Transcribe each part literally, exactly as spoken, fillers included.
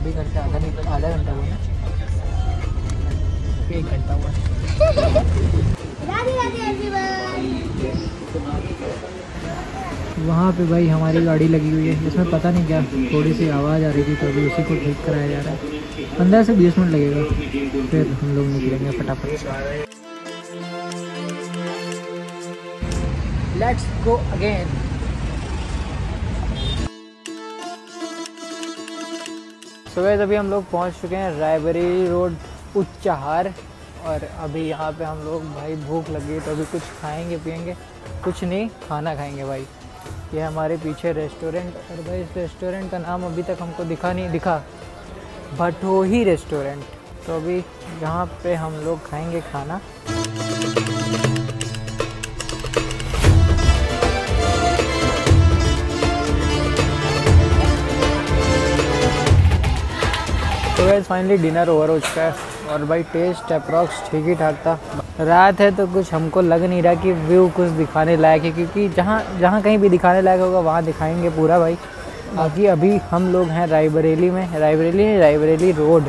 अभी करके आधा नहीं आधा घंटा हुआ ना, एक घंटा हुआ। वहाँ पे भाई हमारी गाड़ी लगी हुई है, इसमें पता नहीं क्या थोड़ी सी आवाज़ आ रही थी, तो अभी उसी को ठीक कराया जा रहा है। पंद्रह से बीस मिनट लगेगा, फिर हम लोग निकलेंगे फटाफट से। Let's go again. So guys अभी हम लोग पहुँच चुके हैं रायबरेली रोड उच्चाहार, और अभी यहाँ पे हम लोग भाई भूख लगी तो अभी कुछ खाएंगे पिएंगे, कुछ नहीं खाना खाएंगे भाई। ये हमारे पीछे रेस्टोरेंट, और भाई इस रेस्टोरेंट का नाम अभी तक हमको दिखा नहीं दिखा भटोही रेस्टोरेंट। तो अभी यहाँ पे हम लोग खाएंगे खाना। तो गाइस फाइनली डिनर ओवर हो चुका है, और भाई टेस्ट अप्रॉक्स ठीक ही ठाक था। रात है तो कुछ हमको लग नहीं रहा कि व्यू कुछ दिखाने लायक है, क्योंकि जहाँ जहाँ कहीं भी दिखाने लायक होगा वहाँ दिखाएंगे पूरा भाई। बाकी अभी हम लोग हैं रायबरेली में, रायबरेली रायबरेली रोड।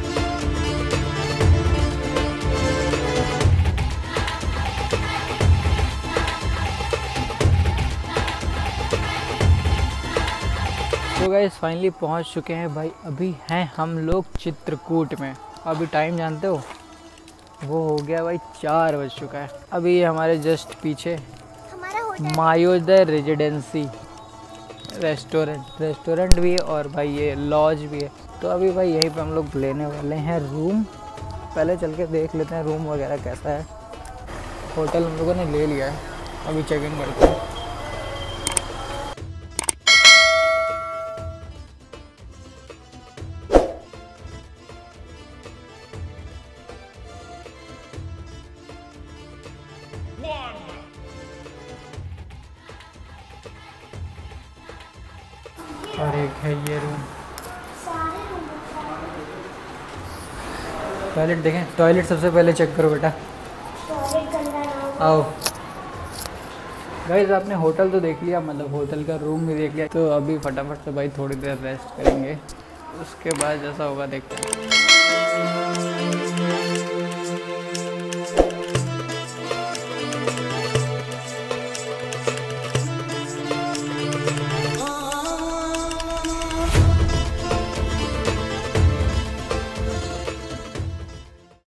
तो गाइस फाइनली पहुंच चुके हैं भाई। अभी हैं हम लोग चित्रकूट में। अभी टाइम जानते हो, वो हो गया भाई चार बज चुका है। अभी हमारे जस्ट पीछे मायोदय रेजिडेंसी रेस्टोरेंट रेस्टोरेंट भी है, और भाई ये लॉज भी है। तो अभी भाई यहीं पे हम लोग लेने वाले हैं रूम। पहले चल के देख लेते हैं रूम वगैरह कैसा है। होटल हम लोगों ने ले लिया है, अभी चेक इन करते हैं। और एक है ये रूम। टॉयलेट देखें, टॉयलेट सबसे पहले चेक करो बेटा। आओ गाइस, आपने होटल तो देख लिया, मतलब होटल का रूम भी देख लिया। तो अभी फटाफट से भाई थोड़ी देर रेस्ट करेंगे, उसके बाद जैसा होगा देखते हैं।